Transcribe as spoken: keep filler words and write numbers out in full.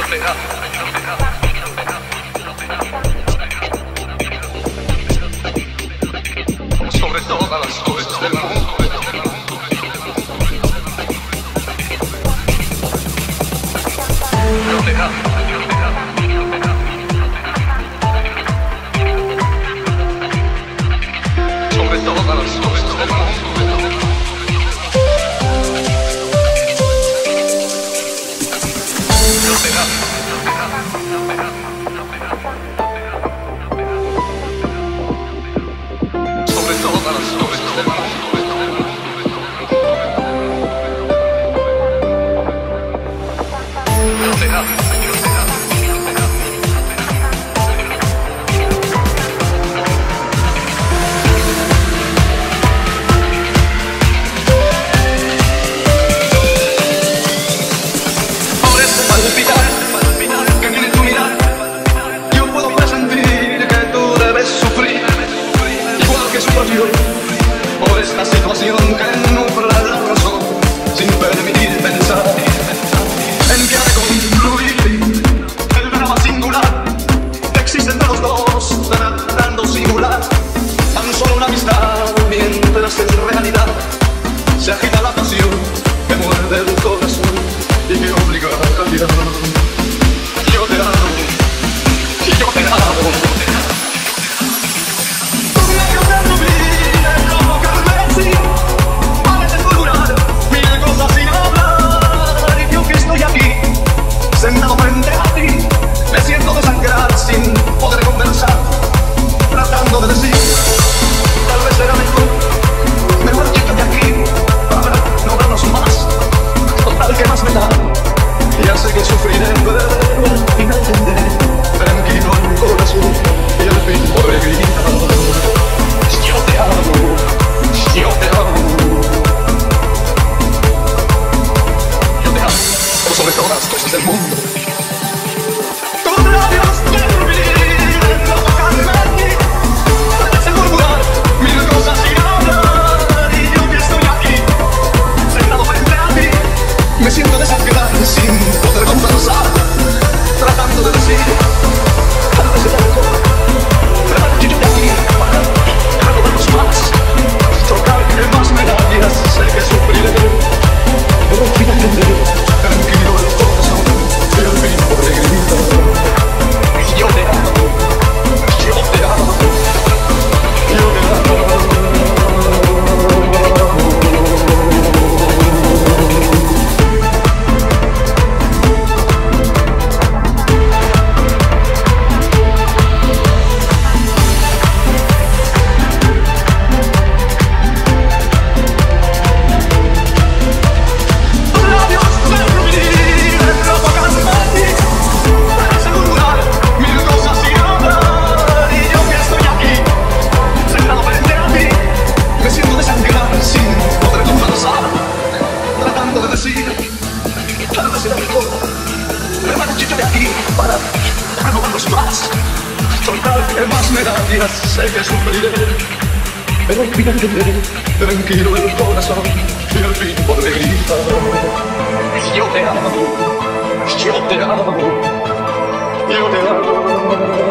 Sobre todas las cosas del mundo. Yo te amo, yo te amo, yo te amo. Sobre todas las cosas del mundo. Yo te amo, yo te amo, yo te amo, yo te amo. Sobre todas las cosas del mundo. Yo te amo, yo te amo, yo te amo, yo te amo. Por ese palpitar que tiene tu mirada, yo puedo presentir que tú debes sufrir, igual que sufro yo, por esta situación que nubla la razón, sin permitir pensar en que ha de concluir el drama singular que existe entre los dos, tratando simular tan solo una amistad, mientras en realidad se agita la pasión que muerde el corazón y que obliga a cambiar. Yo te amo, yo te amo. Tú me ayudas a vivir, provocarme así, a veces murmurar mil cosas sin hablar, y yo que estoy aquí, sentado frente a ti, me siento desangrar sin poder conversar, tratando de decir, tal vez será mejor, me marchito de aquí, para no vernos más, total que más me da, ya sé que sufriré, pero al final tendré tranquilo el corazón, y al fin podré gritar, yo te amo, yo te amo, yo te amo, por sobre todas las cosas del mundo. Tus labios que olviden provocarme a ti, me hacen murmurar mil cosas sin hablar, y yo que estoy aquí, sentado frente a ti, me siento desangrar sin poder conversar, tratando de decir, tal vez será mejor, me marchito de aquí para no vernos más, tocar que más me da, ya sé que sufriré, pero al final tendré tranquilo el corazón y al fin podré gritar, yo te amo, yo te amo, yo te amo. Ya sé que sufriré, pero al final tendré tranquilo el corazón y al fin podré gritar, yo te amo, yo te amo, yo te amo.